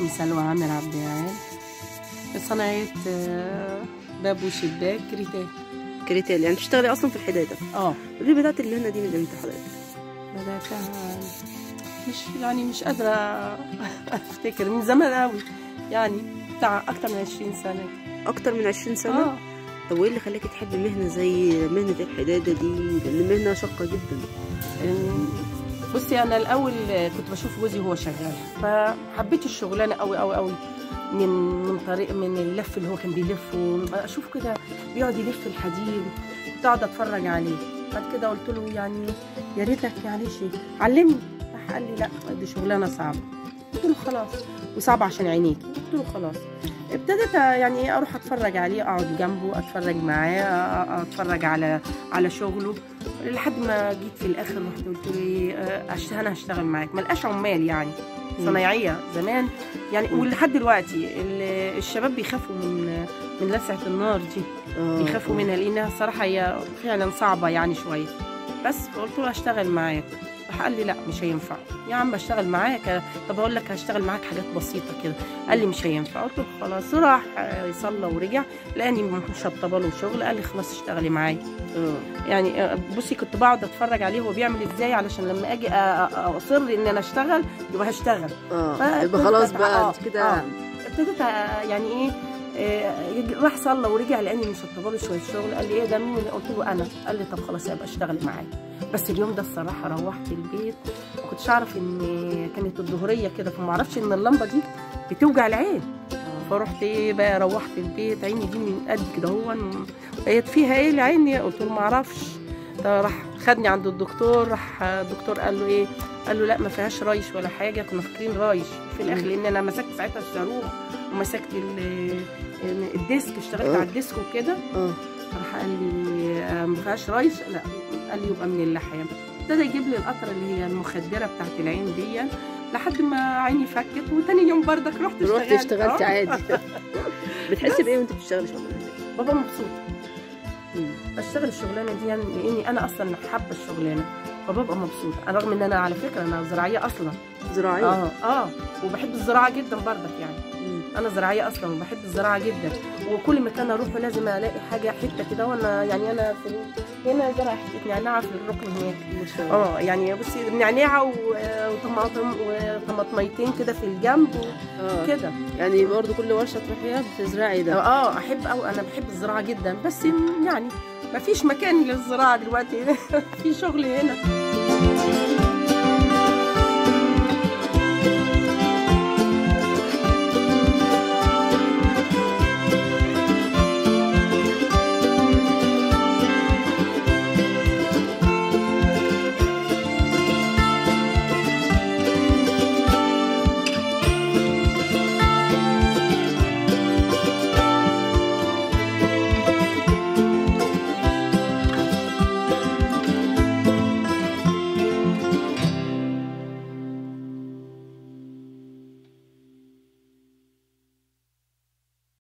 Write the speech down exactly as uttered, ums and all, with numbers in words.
اسمي سلوى عامر عبد العال. صناعة باب وشباك كريتال. كريتال يعني بتشتغلي اصلا في الحداده؟ اه. ليه بدات المهنه دي من امتى حضرتك؟ بداتها مش يعني مش قادره افتكر، من زمان قوي يعني، بتاع اكتر من عشرين سنه. اكتر من عشرين سنه؟ اه. طب وايه اللي خلاكي تحبي مهنه زي مهنه الحداده دي؟ لان مهنه شاقه جدا. بصي انا الاول كنت بشوف جوزي وهو شغال، فحبيت الشغلانه قوي قوي قوي، من من طريق من اللف اللي هو كان بيلف، اشوف كده بيقعد يلف الحديد، كنت اقعد اتفرج عليه. بعد كده قلت له يعني يا ريتك معلش علمني. راح قال لي لا دي شغلانه صعبه. قلت له خلاص، وصعبه عشان عينيك. قلت له خلاص. ابتديت يعني اروح اتفرج عليه، اقعد جنبه اتفرج معاه، اتفرج على على شغله، لحد ما جيت في الاخر رحت قلت له انا هشتغل معاك. ما لقاش عمال يعني صنايعيه زمان يعني، ولحد دلوقتي الشباب بيخافوا من من لسعه النار دي، بيخافوا منها لانها صراحه هي فعلا صعبه يعني شويه. بس فقلت له هشتغل معاك. راح قال لي لا مش هينفع يا عم اشتغل معاك. طب اقول لك هشتغل معاك حاجات بسيطه كده. قال لي مش هينفع. قلت له خلاص. راح يصلى ورجع لاني مشطبه له شغل، قال لي خلاص اشتغلي معايا. يعني بصي كنت بقعد اتفرج عليه هو بيعمل ازاي، علشان لما اجي اصر ان انا اشتغل يبقى هشتغل. اه يبقى خلاص بقى انت كده. آه. ابتديت يعني ايه، إيه راح صلى ورجع لاني مشطبه له شويه شغل. قال لي ايه ده مين اللي؟ قلت له انا. قال لي طب خلاص يبقى اشتغلي معايا. بس اليوم ده الصراحه روحت البيت ما كنتش اعرف ان كانت الظهريه كده، فما اعرفش ان اللمبه دي بتوجع العين. فرحت ايه بقى، روحت البيت عيني دي من قد كده هو بقت فيها ايه العين. قلت له ما اعرفش. راح خدني عند الدكتور. راح الدكتور قال له ايه، قال له لا ما فيهاش رايش ولا حاجه. كنا فاكرين رايش في الاخر لان انا مسكت ساعتها الصاروخ ومسكت الديسك، اشتغلت على الديسك وكده. راح قال لي ما فيهاش رايش. لا قال لي يبقى من اللحام. ابتدى يجيب لي القطره اللي هي المخدره بتاعت العين دي لحد ما عيني فكت. وتاني يوم بردك رحت اشتغلت. رحت اشتغلت عادي. بتحسي بايه وانت بتشتغلي شغلانه دي؟ بابا مبسوطه. بشتغل الشغلانه دي يعني لاني انا اصلا حابه الشغلانه، فببقى مبسوطه. انا رغم ان انا على فكره انا زراعيه اصلا. زراعيه؟ اه اه وبحب الزراعه جدا بردك يعني. مم. انا زراعيه اصلا وبحب الزراعه جدا، وكل مكان اروحه لازم الاقي حاجه حته كده. وانا يعني انا في هنا زرع حته نعناع في الركن هناك. اه يعني بصي نعناعه وطماطم وطماطميتين كده في الجنب وكده. يعني برضو كل ورشه تروحيها بتزرعي ده؟ اه احب أوي. انا بحب الزراعه جدا، بس يعني ما فيش مكان للزراعه دلوقتي. في شغل هنا.